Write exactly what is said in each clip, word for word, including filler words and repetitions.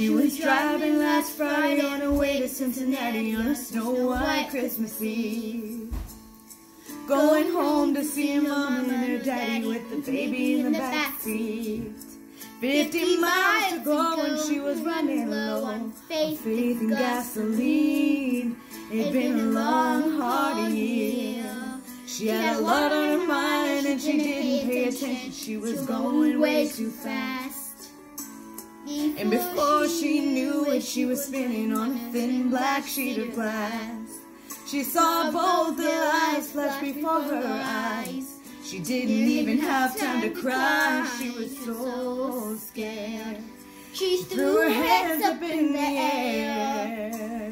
She was driving last Friday on her way to Cincinnati on a snow-white Christmas Eve, going home to see her mom and her daddy with the baby in the backseat. Fifty miles to go when she was running low on faith and gasoline. It'd been a long, hard year. She had a lot on her mind and she didn't pay attention. She was going way too fast. And before she knew it, she was spinning on a thin black sheet of glass. She saw both their eyes flash before her eyes. She didn't even have time to cry. She was so scared. She threw her hands up in the air.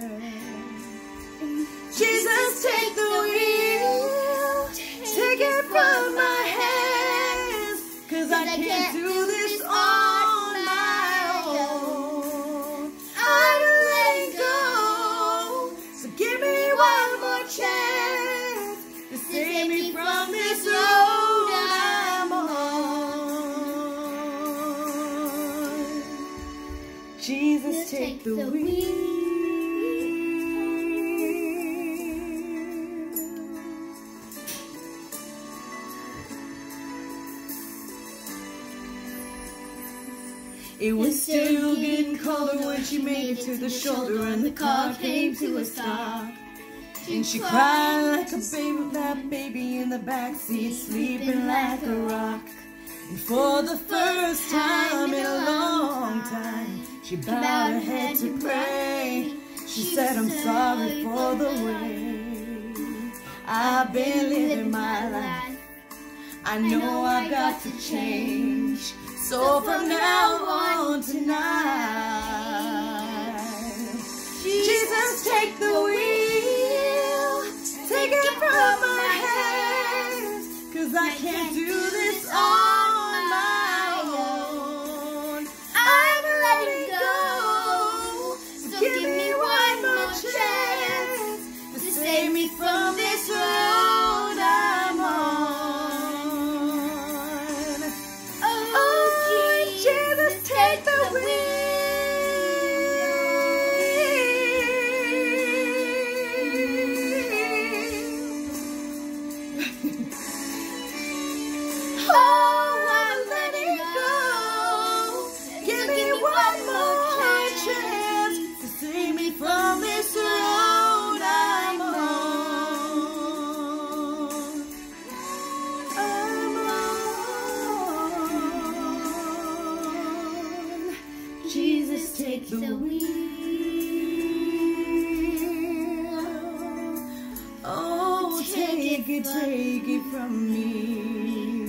Jesus, take the wheel, take it from my hands, 'cause I can't do this on my own. I'm letting go, so give me one more chance to save me from this road I'm on. Jesus, take the wheel. It was still getting colder when she made it to the shoulder and the car came to a stop. And she cried like a baby, that baby in the backseat, sleeping like a rock. And for the first time in a long time, she bowed her head to pray. She said, I'm sorry for the way I've been living my life. I know I've got to change. So from now on tonight, Jesus, take the wheel, take it from my hands, 'cause I can't do this on my own. I'm letting go, so give me one more chance to save me from this road I'm on. Take the wheel. Oh, I'm letting go. Give me one more chance to save me from this road I'm on. I'm on. Jesus, take the wheel. Oh, take it, take it from me.